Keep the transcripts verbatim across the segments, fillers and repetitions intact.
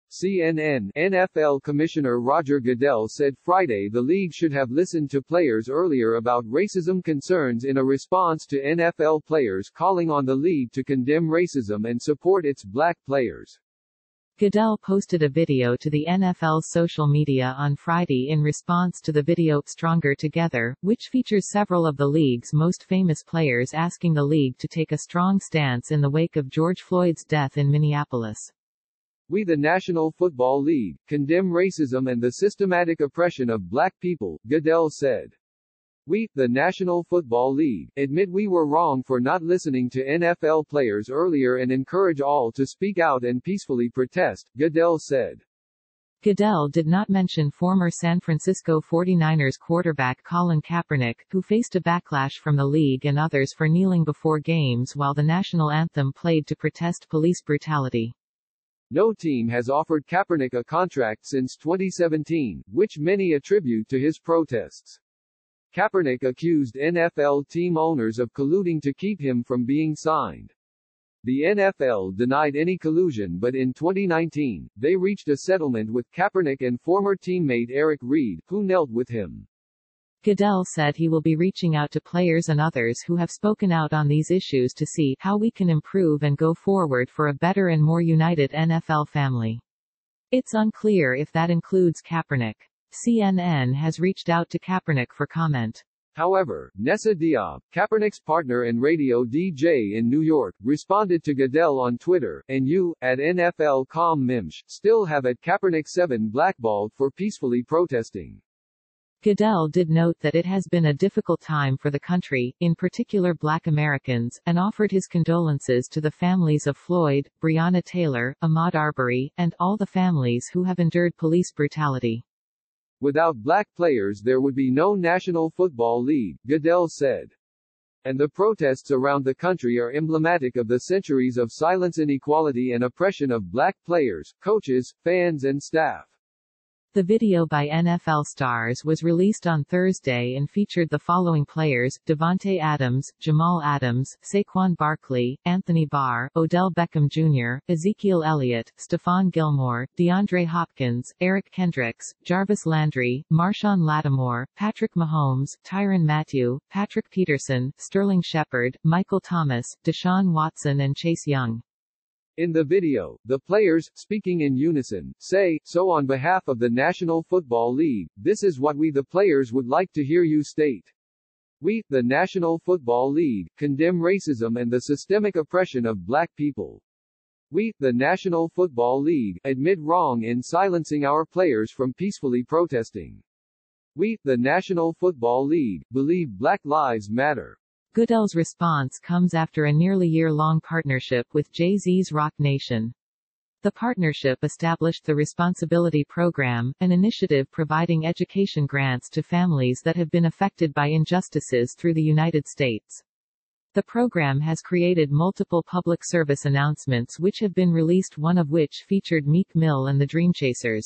C N N, N F L Commissioner Roger Goodell said Friday the league should have listened to players earlier about racism concerns in a response to N F L players calling on the league to condemn racism and support its black players. Goodell posted a video to the N F L's social media on Friday in response to the video Stronger Together, which features several of the league's most famous players asking the league to take a strong stance in the wake of George Floyd's death in Minneapolis. We, the National Football League, condemn racism and the systematic oppression of black people, Goodell said. We, the National Football League, admit we were wrong for not listening to N F L players earlier and encourage all to speak out and peacefully protest, Goodell said. Goodell did not mention former San Francisco forty-niners quarterback Colin Kaepernick, who faced a backlash from the league and others for kneeling before games while the national anthem played to protest police brutality. No team has offered Kaepernick a contract since twenty seventeen, which many attribute to his protests. Kaepernick accused N F L team owners of colluding to keep him from being signed. The N F L denied any collusion, but in twenty nineteen, they reached a settlement with Kaepernick and former teammate Eric Reid, who knelt with him. Goodell said he will be reaching out to players and others who have spoken out on these issues to see how we can improve and go forward for a better and more united N F L family. It's unclear if that includes Kaepernick. C N N has reached out to Kaepernick for comment. However, Nessa Diab, Kaepernick's partner and radio D J in New York, responded to Goodell on Twitter, and you, at N F L dot com Mimsh, still have at Kaepernick seven blackballed for peacefully protesting. Goodell did note that it has been a difficult time for the country, in particular black Americans, and offered his condolences to the families of Floyd, Breonna Taylor, Ahmaud Arbery, and all the families who have endured police brutality. Without black players there would be no National Football League, Goodell said. And the protests around the country are emblematic of the centuries of silence, inequality and oppression of black players, coaches, fans and staff. The video by N F L stars was released on Thursday and featured the following players: Davante Adams, Jamal Adams, Saquon Barkley, Anthony Barr, Odell Beckham Junior, Ezekiel Elliott, Stephon Gilmore, DeAndre Hopkins, Eric Kendricks, Jarvis Landry, Marshawn Lattimore, Patrick Mahomes, Tyrann Mathieu, Patrick Peterson, Sterling Shepard, Michael Thomas, Deshaun Watson and Chase Young. In the video, the players, speaking in unison, say, "So on behalf of the National Football League, this is what we the players would like to hear you state. We, the National Football League, condemn racism and the systemic oppression of black people. We, the National Football League, admit wrong in silencing our players from peacefully protesting. We, the National Football League, believe Black Lives Matter." Goodell's response comes after a nearly year-long partnership with Jay-Z's Roc Nation. The partnership established the Responsibility Program, an initiative providing education grants to families that have been affected by injustices through the United States. The program has created multiple public service announcements which have been released, one of which featured Meek Mill and the Dream Chasers.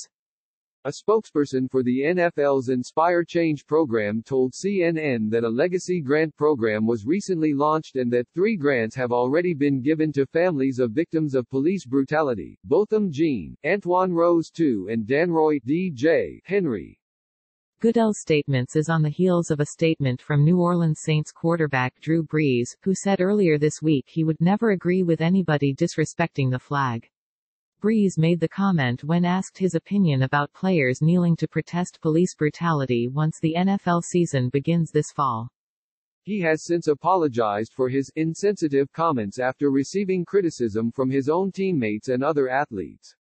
A spokesperson for the N F L's Inspire Change program told C N N that a legacy grant program was recently launched and that three grants have already been given to families of victims of police brutality: Botham Jean, Antoine Rose the second and Danroy D J Henry. Goodell's statements is on the heels of a statement from New Orleans Saints quarterback Drew Brees, who said earlier this week he would never agree with anybody disrespecting the flag. Brees made the comment when asked his opinion about players kneeling to protest police brutality once the N F L season begins this fall. He has since apologized for his insensitive comments after receiving criticism from his own teammates and other athletes.